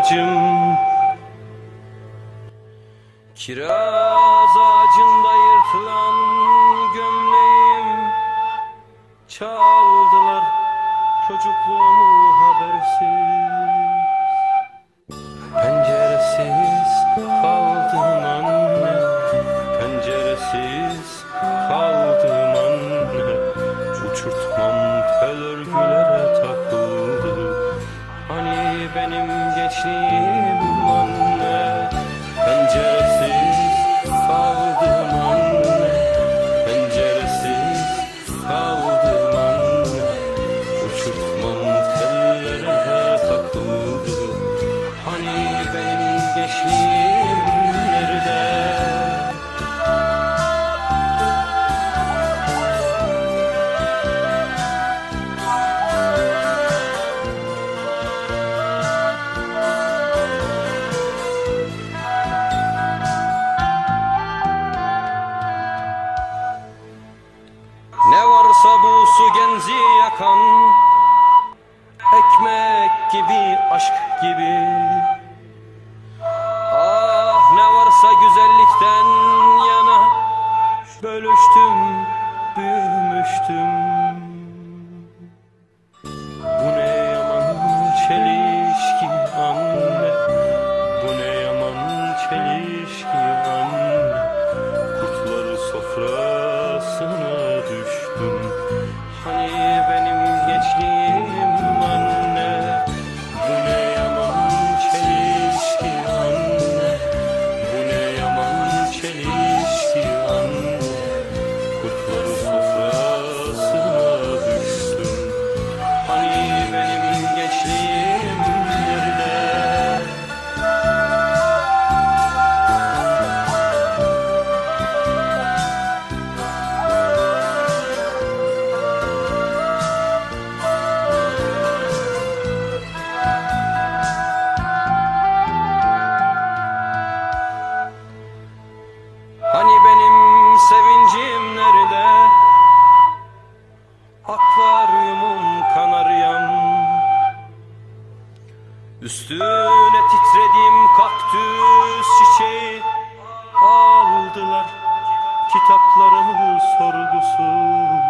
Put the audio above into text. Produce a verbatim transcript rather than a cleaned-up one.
ağacım, kiraz ağacında yırtılan gömleğim. Çaldılar çocukluğumu habersiz. Penceresiz kaldım anne, penceresiz kaldım anne. Uçurtmam tel örgülere takıldı. Hani benim gençliğim anne, penceresiz kaldım anne, penceresiz kaldım anne. Uçurtmam tellere takıldı. Hani benim gençliğim nerede? Ne varsa bu su genzi yakan, ekmek gibi, aşk gibi. Ah, ne varsa güzellikten yana, bölüştüm, büyümüştüm. Bu ne yaman çelişki anne, bu ne yaman çelişki anne. Kurtları sofrasına düştüm. Hani benim gençliğim anne, bu ne yaman çelişki anne, bu ne yaman çelişki anne. Kurtları sofrasına düştüm. Hani benim gençliğim nerede? Hani benim sevincim nerede? Akvaryumum kanaryam, üstüne titrediğim kaktüs çiçeği. Aldılar kitaplarımı sorgusuz.